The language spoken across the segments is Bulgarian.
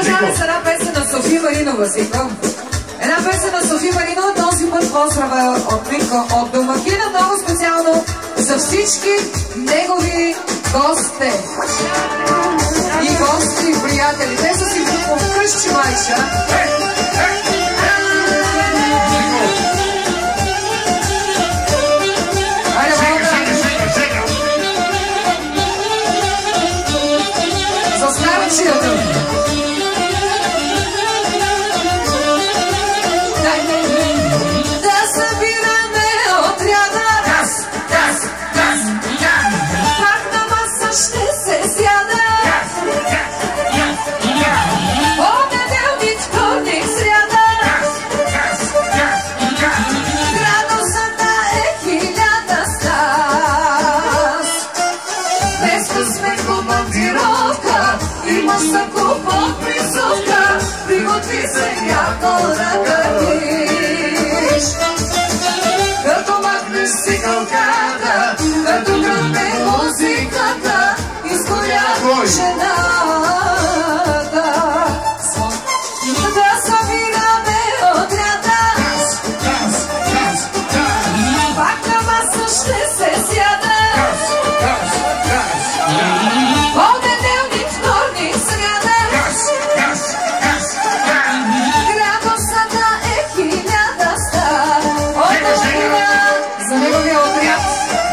продължаваме с една песен на София Маринова, свиквам. Една песен на София Маринова, този път поздрава от Митко, от домакина, много специално за всички негови гости. И гости, и приятели. Те са си вкъщи, майча. Като махнеш цикълката, като гръмне музиката, изгоря жената. Да събираме отряда, пак на маса ще се сяда. Понеделник, вторник, сряда, градусата е 1000 ста. За неговия отряд.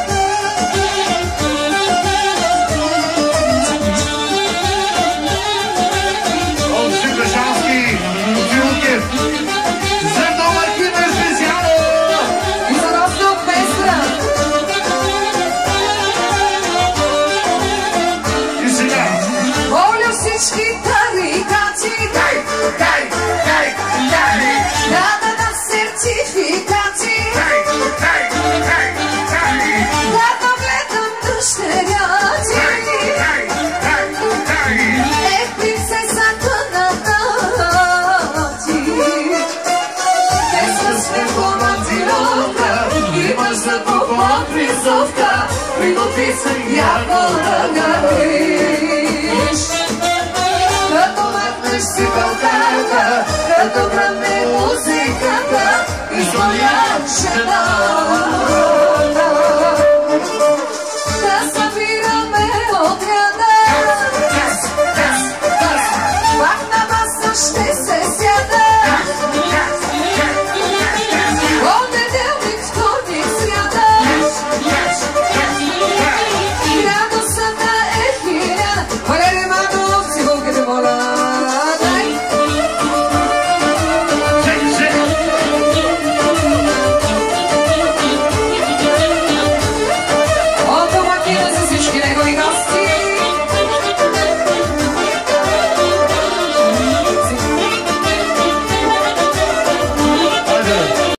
От Шипешански, Филкев. За домакина специално. И за Ростов Пестра. И сега. Моля всички тарикати, да на сертификати, да гледам дъщеря ти. Е принцесата на тати. Днеска сме командировка, имаш за поклон призовка, приготви се яко да гариш. Като махнеш цикълката, като гръмне музиката, изгоря жена.